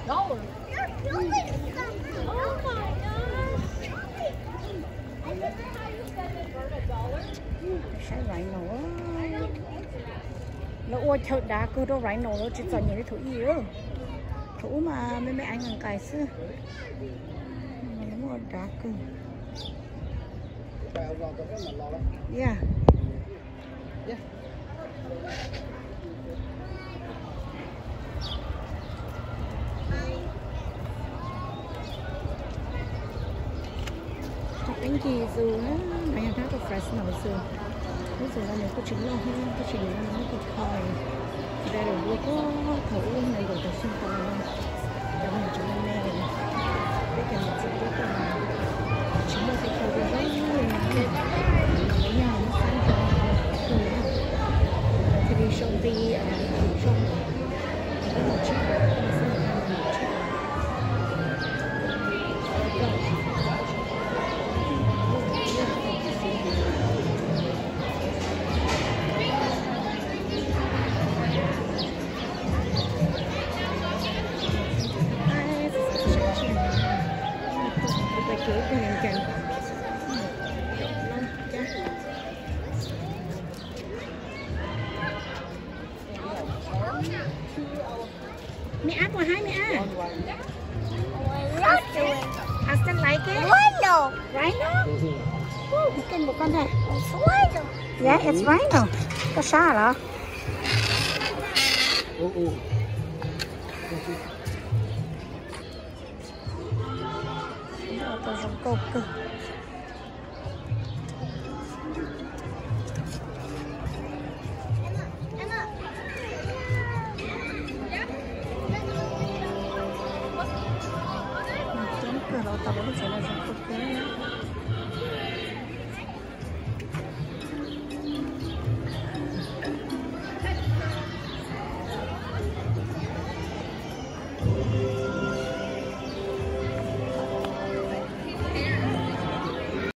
$1. Oh my gosh. Sao rhino nó ôi theo đá cứ đâu rhino nó chỉ chọn những cái thú gì đó thú mà mấy anh ăn cài xưa mà nó một đá cứ yeah bánh gì dù á mày ăn thác có fresh nào xưa bây giờ là mình có chính là hơn có chính là nó có khói đây là bữa có thấu này rồi từ xung quanh luôn cho mình chúng mình này đây cái một chút cái chính là cái khói đó nhà nó sang thì đi show đi trong một chiếc mẹ ác quá hai mẹ ác Aston like it? Rhino. Rhino? Một con này. It's rhino. Yeah, it's rhino. Có sao hả? Tôi giống cột cơ. Nó tao vẫn sẽ là giống cột cơ.